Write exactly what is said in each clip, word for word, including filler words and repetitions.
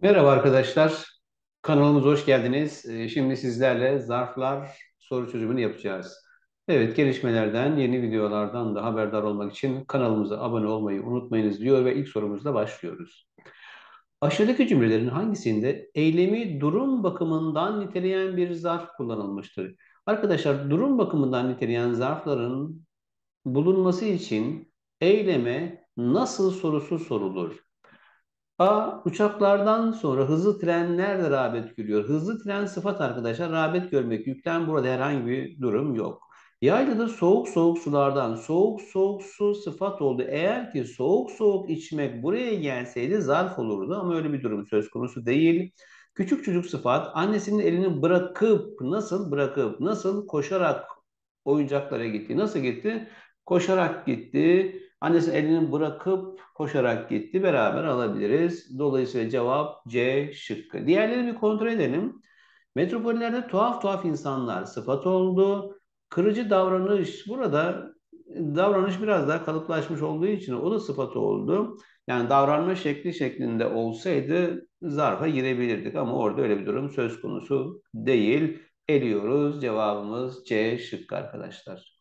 Merhaba arkadaşlar, kanalımıza hoş geldiniz. Ee, Şimdi sizlerle zarflar soru çözümünü yapacağız. Evet, gelişmelerden, yeni videolardan da haberdar olmak için kanalımıza abone olmayı unutmayınız diyor ve ilk sorumuzla başlıyoruz. Aşağıdaki cümlelerin hangisinde eylemi durum bakımından niteleyen bir zarf kullanılmıştır? Arkadaşlar, durum bakımından niteleyen zarfların bulunması için eyleme nasıl sorusu sorulur? A. Uçaklardan sonra hızlı tren nerede rağbet görüyor? Hızlı tren sıfat arkadaşlar. Rağbet görmek yüklem. Burada herhangi bir durum yok. Yaylada soğuk soğuk sulardan soğuk soğuk su sıfat oldu. Eğer ki soğuk soğuk içmek buraya gelseydi zarf olurdu ama öyle bir durum söz konusu değil. Küçük çocuk sıfat. Annesinin elini bırakıp nasıl bırakıp nasıl koşarak oyuncaklara gitti. Nasıl gitti? Koşarak gitti. Annesi elini bırakıp koşarak gitti. Beraber alabiliriz. Dolayısıyla cevap C şıkkı. Diğerlerini bir kontrol edelim. Metropollerde tuhaf tuhaf insanlar sıfat oldu. Kırıcı davranış burada davranış biraz daha kalıplaşmış olduğu için o da sıfat oldu. Yani davranma şekli şeklinde olsaydı zarfa girebilirdik ama orada öyle bir durum söz konusu değil. Eliyoruz. Cevabımız C şıkkı arkadaşlar.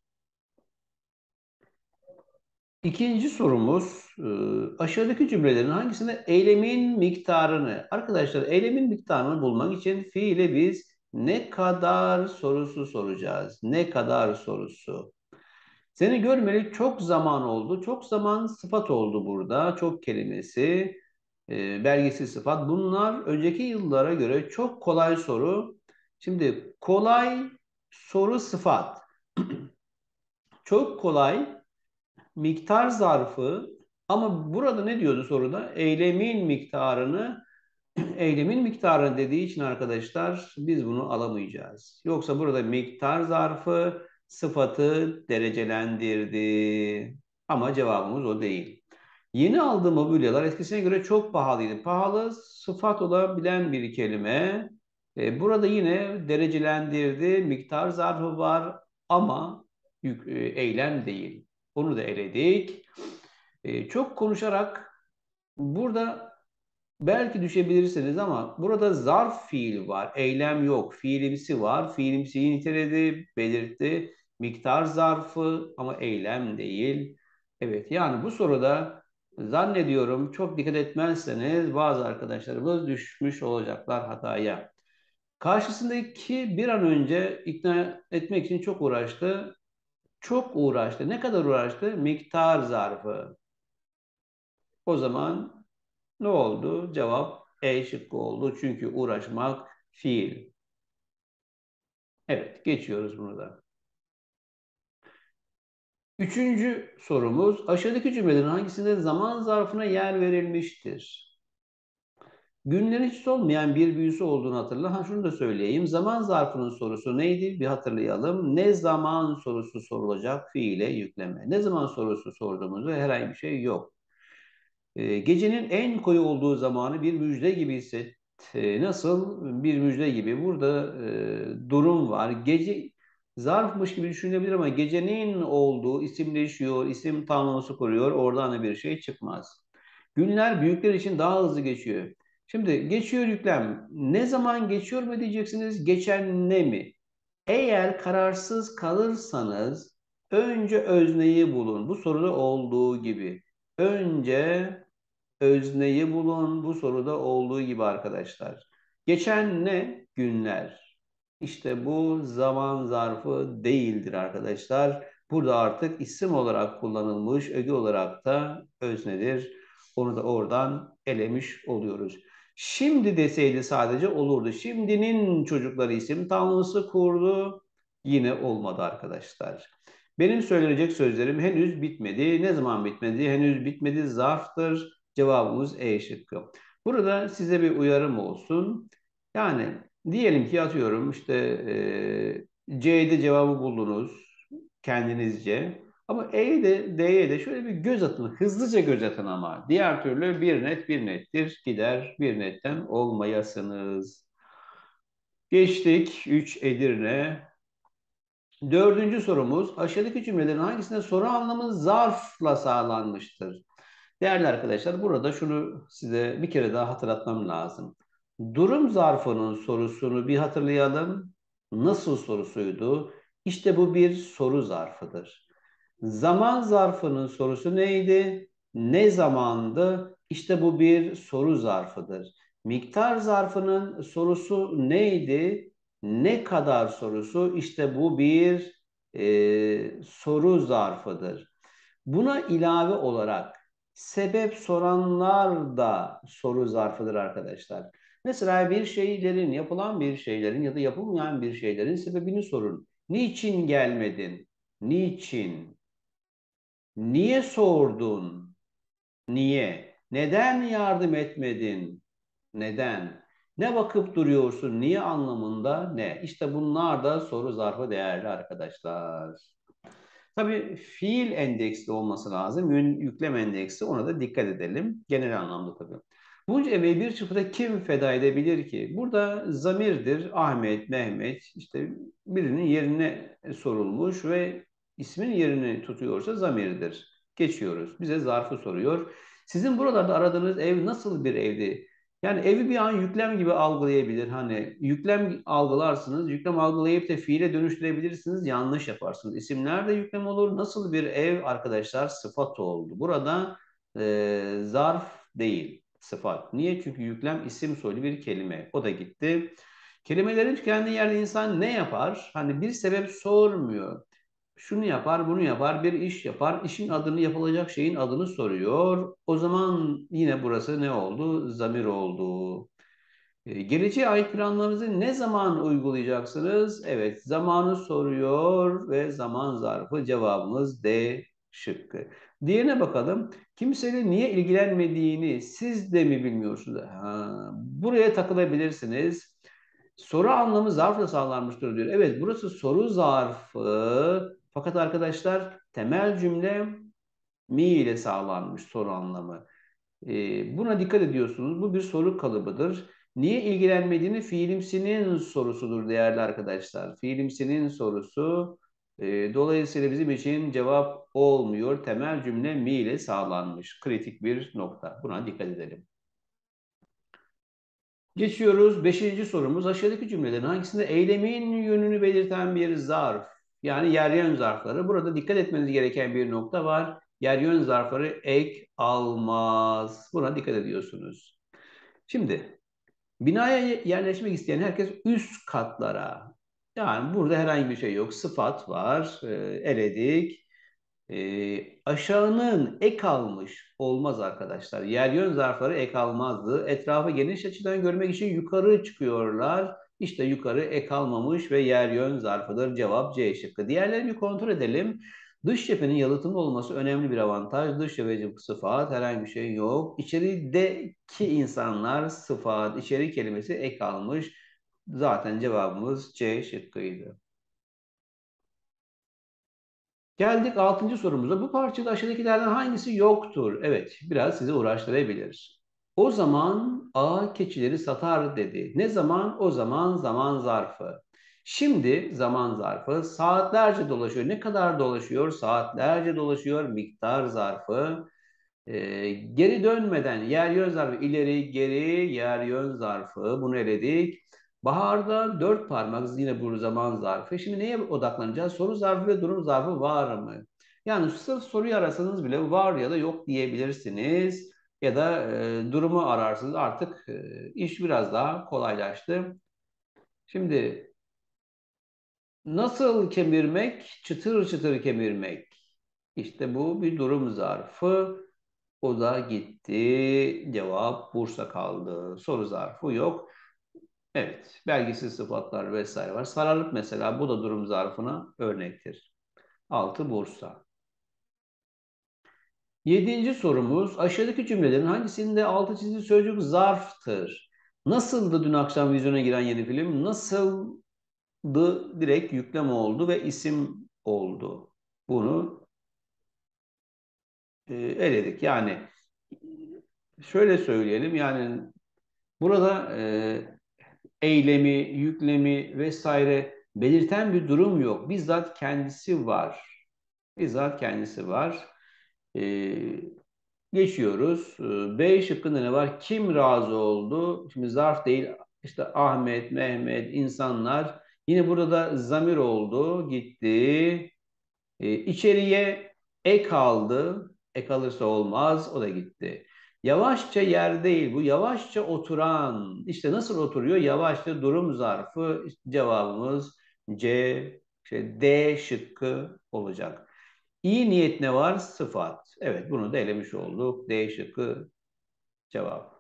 İkinci sorumuz e, aşağıdaki cümlelerin hangisinde eylemin miktarını arkadaşlar eylemin miktarını bulmak için fiile biz ne kadar sorusu soracağız. Ne kadar sorusu. Seni görmeli çok zaman oldu. Çok zaman sıfat oldu burada. Çok kelimesi, e, belgesi sıfat. Bunlar önceki yıllara göre çok kolay soru. Şimdi kolay soru sıfat. Çok kolay miktar zarfı ama burada ne diyordu soruda? Eylemin miktarını eylemin miktarını dediği için arkadaşlar biz bunu alamayacağız. Yoksa burada miktar zarfı sıfatı derecelendirdi. Ama cevabımız o değil. Yeni aldığı mobilyalar eskisine göre çok pahalıydı. Pahalı sıfat olabilen bir kelime. E, burada yine derecelendirdi. Miktar zarfı var ama yük, e, eylem değil. Onu da eledik. E, çok konuşarak burada belki düşebilirsiniz ama burada zarf fiil var. Eylem yok. Fiilimsi var. Fiilimsiyi niteledi, belirtti. Miktar zarfı ama eylem değil. Evet, yani bu soruda zannediyorum çok dikkat etmezseniz bazı arkadaşlarımız düşmüş olacaklar hataya. Karşısındaki bir an önce ikna etmek için çok uğraştı. Çok uğraştı. Ne kadar uğraştı? Miktar zarfı. O zaman ne oldu? Cevap E şıkkı oldu. Çünkü uğraşmak fiil. Evet, geçiyoruz bunu da. Üçüncü sorumuz, aşağıdaki cümlelerin hangisinde zaman zarfına yer verilmiştir? Günlerin hiç olmayan bir büyüsü olduğunu hatırla. Ha şunu da söyleyeyim. Zaman zarfının sorusu neydi? Bir hatırlayalım. Ne zaman sorusu sorulacak fiile yükleme. Ne zaman sorusu sorduğumuzda herhangi bir şey yok. E, gecenin en koyu olduğu zamanı bir müjde gibi hisset. E, nasıl? Bir müjde gibi. Burada e, durum var. Gece zarfmış gibi düşünülebilir ama gecenin olduğu isimleşiyor, isim tamlaması kuruyor. Oradan da bir şey çıkmaz. Günler büyükler için daha hızlı geçiyor. Şimdi geçiyor yüklem. Ne zaman geçiyor mu diyeceksiniz? Geçen ne mi? Eğer kararsız kalırsanız önce özneyi bulun. Bu soruda olduğu gibi. Önce özneyi bulun. Bu soruda olduğu gibi arkadaşlar. Geçen ne? Günler. İşte bu zaman zarfı değildir arkadaşlar. Burada artık isim olarak kullanılmış, öge olarak da öznedir. Onu da oradan elemiş oluyoruz. Şimdi deseydi sadece olurdu. Şimdinin çocukları isim tamlaması kurdu. Yine olmadı arkadaşlar. Benim söyleyecek sözlerim henüz bitmedi. Ne zaman bitmedi? Henüz bitmedi. Zarftır. Cevabımız E şıkkı. Burada size bir uyarım olsun. Yani diyelim ki atıyorum işte e, C'de cevabı buldunuz kendinizce. Ama E'ye de D'ye de şöyle bir göz atın. Hızlıca göz atın ama. Diğer türlü bir net bir nettir. Gider bir netten olmayasınız. Geçtik üç Edirne. Dördüncü sorumuz aşağıdaki cümlelerin hangisinde soru anlamı zarfla sağlanmıştır? Değerli arkadaşlar, burada şunu size bir kere daha hatırlatmam lazım. Durum zarfının sorusunu bir hatırlayalım. Nasıl sorusuydu? İşte bu bir soru zarfıdır. Zaman zarfının sorusu neydi? Ne zamandı? İşte bu bir soru zarfıdır. Miktar zarfının sorusu neydi? Ne kadar sorusu? İşte bu bir e, soru zarfıdır. Buna ilave olarak sebep soranlar da soru zarfıdır arkadaşlar. Mesela bir şeylerin, yapılan bir şeylerin ya da yapılmayan bir şeylerin sebebini sorun. Niçin gelmedin? Niçin? Niye sordun? Niye? Neden yardım etmedin? Neden? Ne bakıp duruyorsun? Niye anlamında ne? İşte bunlar da soru zarfı değerli arkadaşlar. Tabii fiil endeksli olması lazım. Yün, yüklem endeksi, ona da dikkat edelim. Genel anlamda tabii. Bunca emeği bir çırpıda kim feda edebilir ki? Burada zamirdir. Ahmet, Mehmet, işte birinin yerine sorulmuş ve ismin yerini tutuyorsa zamirdir. Geçiyoruz. Bize zarfı soruyor. Sizin buralarda aradığınız ev nasıl bir evdi? Yani evi bir an yüklem gibi algılayabilir. Hani yüklem algılarsınız, yüklem algılayıp da fiile dönüştürebilirsiniz, yanlış yaparsınız. İsimler de yüklem olur. Nasıl bir ev arkadaşlar? Sıfat oldu. Burada e, zarf değil, sıfat. Niye? Çünkü yüklem isim soylu bir kelime. O da gitti. Kelimelerin tükendiği yerde insan ne yapar? Hani bir sebep sormuyor. Şunu yapar, bunu yapar, bir iş yapar. İşin adını, yapılacak şeyin adını soruyor. O zaman yine burası ne oldu? Zamir oldu. E, geleceğe ait planlarınızı ne zaman uygulayacaksınız? Evet, zamanı soruyor ve zaman zarfı, cevabımız D şıkkı. Diğerine bakalım. Kimseyle niye ilgilenmediğini siz de mi bilmiyorsunuz? Ha, buraya takılabilirsiniz. Soru anlamı zarfla sağlanmıştır diyor. Evet, burası soru zarfı. Fakat arkadaşlar temel cümle mi ile sağlanmış soru anlamı. Ee, buna dikkat ediyorsunuz. Bu bir soru kalıbıdır. Niye ilgilenmediğini fiilimsinin sorusudur değerli arkadaşlar. Fiilimsinin sorusu. E, dolayısıyla bizim için cevap olmuyor. Temel cümle mi ile sağlanmış. Kritik bir nokta. Buna dikkat edelim. Geçiyoruz. Beşinci sorumuz. Aşağıdaki cümlelerin hangisinde eylemin yönünü belirten bir zarf? Yani yer yön zarfları. Burada dikkat etmeniz gereken bir nokta var. Yer yön zarfları ek almaz. Buna dikkat ediyorsunuz. Şimdi binaya yerleşmek isteyen herkes üst katlara. Yani burada herhangi bir şey yok. Sıfat var. E, eledik. E, aşağının ek almış olmaz arkadaşlar. Yer yön zarfları ek almazdı. Etrafı geniş açıdan görmek için yukarı çıkıyorlar. İşte yukarı ek almamış ve yer yön zarfıdır. Cevap C şıkkı. Diğerlerini bir kontrol edelim. Dış cephenin yalıtımlı olması önemli bir avantaj. Dış cepheci sıfat, herhangi bir şey yok. İçerideki insanlar sıfat, içeri kelimesi ek almış. Zaten cevabımız C şıkkıydı. Geldik altıncı sorumuza. Bu parçada aşağıdakilerden hangisi yoktur? Evet, biraz sizi uğraştırabilir. O zaman A keçileri satar dedi. Ne zaman? O zaman zaman zarfı. Şimdi zaman zarfı saatlerce dolaşıyor. Ne kadar dolaşıyor? Saatlerce dolaşıyor. Miktar zarfı. Ee, geri dönmeden yer yön zarfı, ileri geri yer yön zarfı, bunu eledik. Baharda dört parmak, yine bu zaman zarfı. Şimdi neye odaklanacağız? Soru zarfı ve durum zarfı var mı? Yani sırf soruyu arasanız bile var ya da yok diyebilirsiniz. Ya da e, durumu ararsınız. Artık e, iş biraz daha kolaylaştı. Şimdi nasıl kemirmek? Çıtır çıtır kemirmek. İşte bu bir durum zarfı. O da gitti. Cevap Bursa kaldı. Soru zarfı yok. Evet, belgisiz sıfatlar vesaire var. Sararlık mesela, bu da durum zarfına örnektir. Altı Bursa. Yedinci sorumuz. Aşağıdaki cümlelerin hangisinde altı çizili sözcük zarftır? Nasıldı dün akşam vizyona giren yeni film? Nasıldı direkt yüklem oldu ve isim oldu. Bunu e, eledik. Yani şöyle söyleyelim, yani burada e, eylemi, yüklemi vesaire belirten bir durum yok. Bizzat kendisi var. Bizzat kendisi var. Ee, Geçiyoruz. Ee, B şıkkında ne var? Kim razı oldu? Şimdi zarf değil. İşte Ahmet, Mehmet, insanlar. Yine burada da zamir oldu. Gitti. Ee, içeriye ek aldı. Ek alırsa olmaz. O da gitti. Yavaşça yer değil bu. Yavaşça oturan. İşte nasıl oturuyor? Yavaşça durum zarfı. İşte cevabımız C, şey, D şıkkı olacak. İyi niyet ne var? Sıfat. Evet, bunu da elemiş olduk. D şıkkı cevap.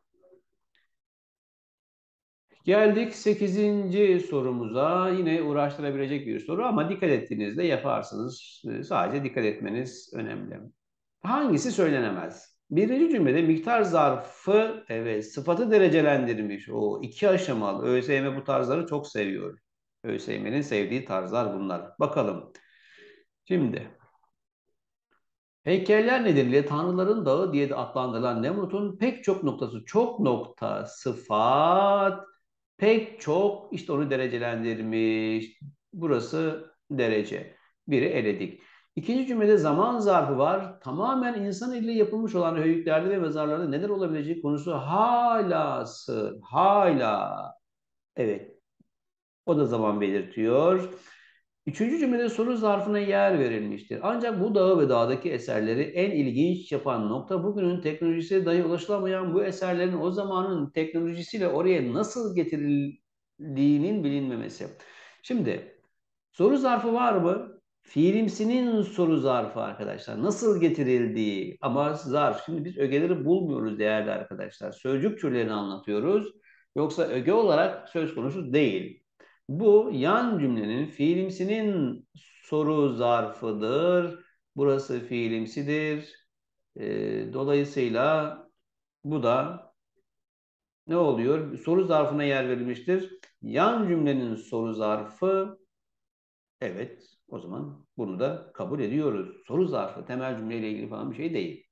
Geldik sekizinci sorumuza. Yine uğraştırabilecek bir soru ama dikkat ettiğinizde yaparsınız. Sadece dikkat etmeniz önemli. Hangisi söylenemez? Birinci cümlede miktar zarfı, evet, sıfatı derecelendirmiş. O iki aşamalı. ÖSYM bu tarzları çok seviyor. ÖSYM'nin sevdiği tarzlar bunlar. Bakalım. Şimdi heykeller nedeniyle Tanrıların Dağı diye de adlandırılan Nemrut'un pek çok noktası, çok nokta, sıfat, pek çok, işte onu derecelendirmiş. Burası derece. Biri eledik. İkinci cümlede zaman zarfı var. Tamamen insan eliyle yapılmış olan höyüklerde ve mezarlarda neler olabileceği konusu halası, hala. Evet, o da zaman belirtiyor. Üçüncü cümlede soru zarfına yer verilmiştir. Ancak bu dağı ve dağdaki eserleri en ilginç yapan nokta bugünün teknolojisiyle dahi ulaşılamayan bu eserlerin o zamanın teknolojisiyle oraya nasıl getirildiğinin bilinmemesi. Şimdi soru zarfı var mı? Fiilimsinin soru zarfı arkadaşlar. Nasıl getirildiği ama zarf. Şimdi biz ögeleri bulmuyoruz değerli arkadaşlar. Sözcük türlerini anlatıyoruz. Yoksa öge olarak söz konusu değil. Bu yan cümlenin fiilimsinin soru zarfıdır. Burası fiilimsidir. Ee, dolayısıyla bu da ne oluyor? Soru zarfına yer verilmiştir. Yan cümlenin soru zarfı, evet, o zaman bunu da kabul ediyoruz. Soru zarfı temel cümleyle ilgili falan bir şey değil.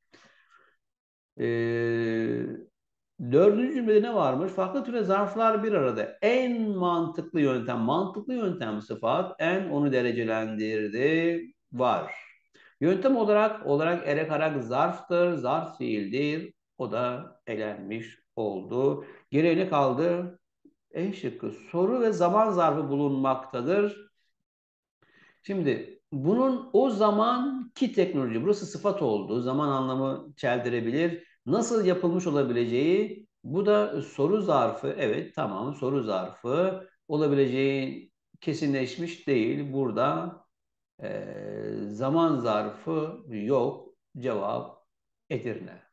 Ee, Dördüncü cümlede ne varmış? Farklı türde zarflar bir arada. En mantıklı yöntem, mantıklı yöntem sıfat, en onu derecelendirdi var. Yöntem olarak olarak erek arak zarftır, zarf fiildir. O da elenmiş oldu. Geriye ne kaldı? E şıkkı. Soru ve zaman zarfı bulunmaktadır. Şimdi bunun o zamanki teknoloji, burası sıfat olduğu zaman anlamı çeldirebilir. Nasıl yapılmış olabileceği, bu da soru zarfı. Evet, tamam, soru zarfı olabileceği kesinleşmiş değil. Burada e, zaman zarfı yok. Cevap Edirne.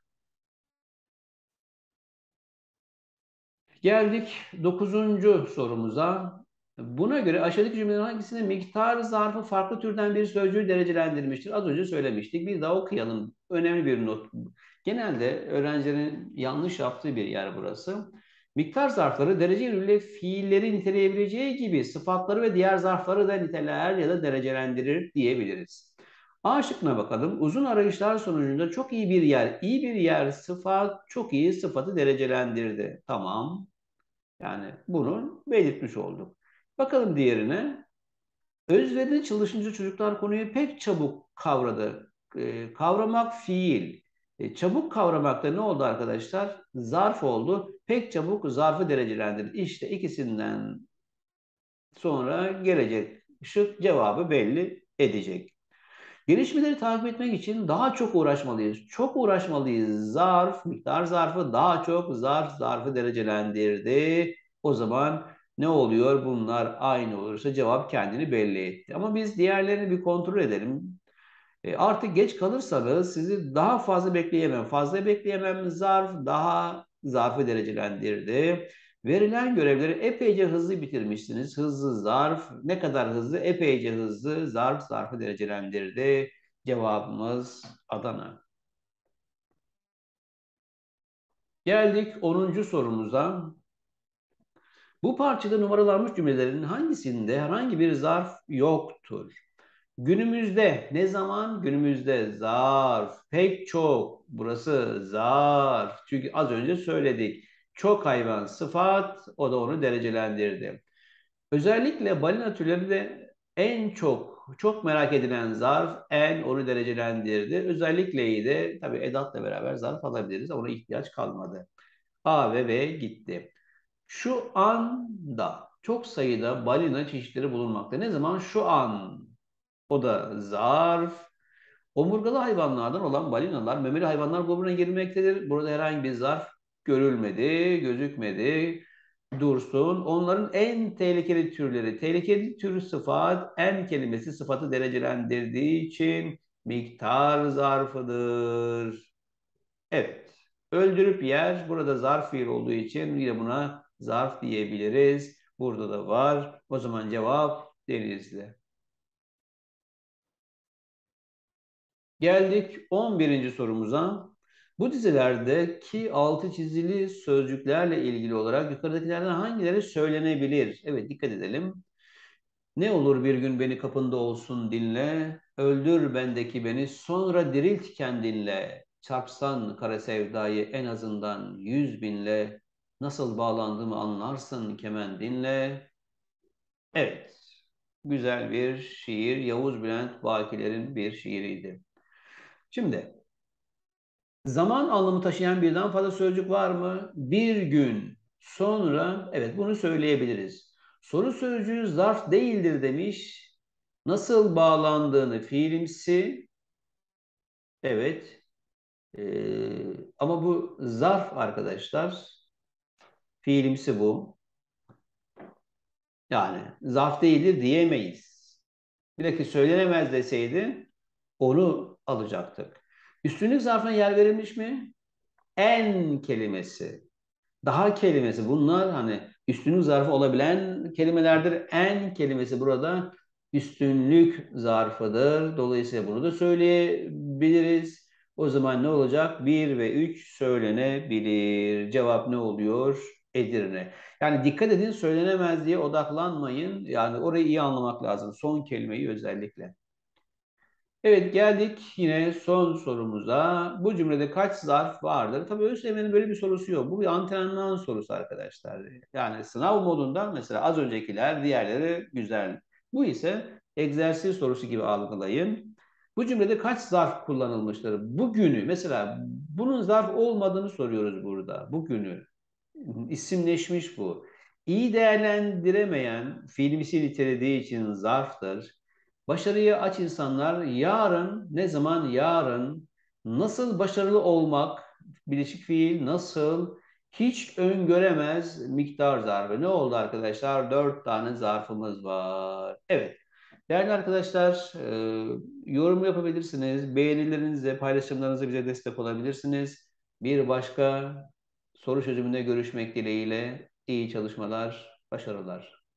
Geldik dokuzuncu sorumuza. Buna göre aşağıdaki cümlelerin hangisinde miktar zarfı farklı türden bir sözcüğü derecelendirmiştir? Az önce söylemiştik. Bir daha okuyalım. Önemli bir not. Genelde öğrencilerin yanlış yaptığı bir yer burası. Miktar zarfları derece yönüyle fiilleri niteleyebileceği gibi sıfatları ve diğer zarfları da niteler ya da derecelendirir diyebiliriz. A şıkkına bakalım. Uzun arayışlar sonucunda çok iyi bir yer, iyi bir yer sıfat, çok iyi sıfatı derecelendirdi. Tamam. Yani bunu belirtmiş olduk. Bakalım diğerine. Özverili çalışınca çocuklar konuyu pek çabuk kavradı. E, kavramak fiil. E, çabuk kavramakta ne oldu arkadaşlar? Zarf oldu. Pek çabuk zarfı derecelendirdi. İşte ikisinden sonra gelecek şık cevabı belli edecek. Gelişmeleri takip etmek için daha çok uğraşmalıyız. Çok uğraşmalıyız. Zarf, miktar zarfı daha çok zarf zarfı derecelendirdi. O zaman ne oluyor? Bunlar aynı olursa cevap kendini belli etti. Ama biz diğerlerini bir kontrol edelim. E, artık geç kalırsanız sizi daha fazla bekleyemem. Fazla bekleyemem zarf daha zarfı derecelendirdi. Verilen görevleri epeyce hızlı bitirmişsiniz. Hızlı zarf ne kadar hızlı? Epeyce hızlı zarf zarfı derecelendirdi. Cevabımız Adana. Geldik onuncu sorumuza. Bu parçada numaralanmış cümlelerin hangisinde herhangi bir zarf yoktur? Günümüzde ne zaman? Günümüzde zarf. Pek çok. Burası zarf. Çünkü az önce söyledik. Çok hayvan sıfat. O da onu derecelendirdi. Özellikle balina türleri de En çok çok merak edilen zarf en onu derecelendirdi. Özellikle'yi de tabii edatla beraber zarf alabiliriz. Ona ihtiyaç kalmadı. A ve B gitti. Şu anda çok sayıda balina çeşitleri bulunmakta. Ne zaman? Şu an. O da zarf. Omurgalı hayvanlardan olan balinalar memeli hayvanlar grubuna girmektedir. Burada herhangi bir zarf görülmedi, gözükmedi. Dursun. Onların en tehlikeli türleri. Tehlikeli tür sıfat, en kelimesi sıfatı derecelendirdiği için miktar zarfıdır. Evet. Öldürüp yer. Burada zarf fiil olduğu için yine buna zarf diyebiliriz. Burada da var. O zaman cevap Denizli. Geldik on birinci sorumuza. Bu dizilerdeki altı çizili sözcüklerle ilgili olarak yukarıdakilerden hangileri söylenebilir? Evet, dikkat edelim. Ne olur bir gün beni kapında olsun dinle, öldür bendeki beni, sonra dirilt kendinle. Çarpsan kara sevdayı en azından yüz binle, nasıl bağlandığımı anlarsın kemendinle. Evet, güzel bir şiir. Yavuz Bülent Bakiler'in bir şiiriydi. Şimdi, zaman anlamı taşıyan birden fazla sözcük var mı? Bir gün sonra, evet bunu söyleyebiliriz. Soru sözcüğü zarf değildir demiş. Nasıl bağlandığını fiilimsi, evet. Ee, ama bu zarf arkadaşlar, fiilimsi bu. Yani zarf değildir diyemeyiz. Bir dakika söylenemez deseydi onu alacaktık. Üstünlük zarfına yer verilmiş mi? En kelimesi. Daha kelimesi bunlar hani üstünlük zarfı olabilen kelimelerdir. En kelimesi burada üstünlük zarfıdır. Dolayısıyla bunu da söyleyebiliriz. O zaman ne olacak? bir ve üç söylenebilir. Cevap ne oluyor? Edirne. Yani dikkat edin söylenemez diye odaklanmayın. Yani orayı iyi anlamak lazım. Son kelimeyi özellikle. Evet geldik yine son sorumuza. Bu cümlede kaç zarf vardır? Tabii ÖSYM'nin böyle bir sorusu yok. Bu bir antrenman sorusu arkadaşlar. Yani sınav modunda mesela az öncekiler, diğerleri güzel. Bu ise egzersiz sorusu gibi algılayın. Bu cümlede kaç zarf kullanılmıştır? Bugünü mesela bunun zarf olmadığını soruyoruz burada. Bugünü. İsimleşmiş bu. İyi değerlendiremeyen fiilimsi nitelediği için zarftır. Başarıyı aç insanlar yarın ne zaman yarın nasıl başarılı olmak bileşik fiil nasıl hiç öngöremez miktar zarfı. Ne oldu arkadaşlar? Dört tane zarfımız var. Evet. Değerli arkadaşlar, e, yorum yapabilirsiniz. Beğenilerinizle, paylaşımlarınızla bize destek olabilirsiniz. Bir başka soru çözümünde görüşmek dileğiyle iyi çalışmalar, başarılar.